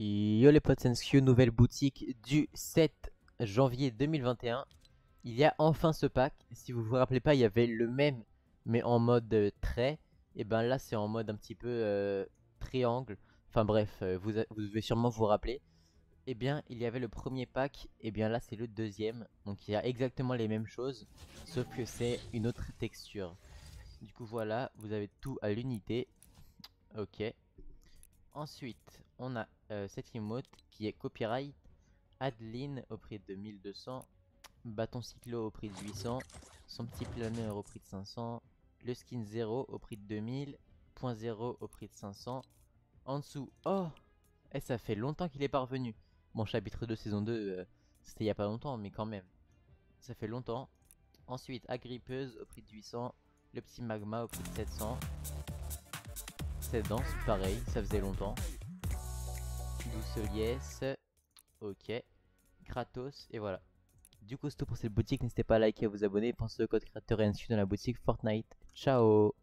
Yo les potes Sensio, nouvelle boutique du 7 janvier 2021. Il y a enfin ce pack. Si vous vous rappelez pas, il y avait le même mais en mode trait. Et ben là c'est en mode un petit peu triangle. Enfin bref, vous devez sûrement vous rappeler. Et bien il y avait le premier pack, et bien là c'est le deuxième. Donc il y a exactement les mêmes choses, sauf que c'est une autre texture. Du coup voilà, vous avez tout à l'unité. Ok. Ensuite, on a cette emote qui est copyright, Adeline au prix de 1200, Bâton Cyclo au prix de 800, son petit planeur au prix de 500, le skin 0 au prix de 2000, point 0 au prix de 500. En dessous, oh, ça fait longtemps qu'il est parvenu. Bon, chapitre 2 saison 2, c'était il y a pas longtemps, mais quand même, ça fait longtemps. Ensuite, Agrippeuse au prix de 800, le petit Magma au prix de 700. Cette danse, pareil, ça faisait longtemps. Douce liesse, ok, Kratos, et voilà. Du coup c'est tout pour cette boutique, n'hésitez pas à liker et à vous abonner, pensez au code créateur et dans la boutique Fortnite. Ciao.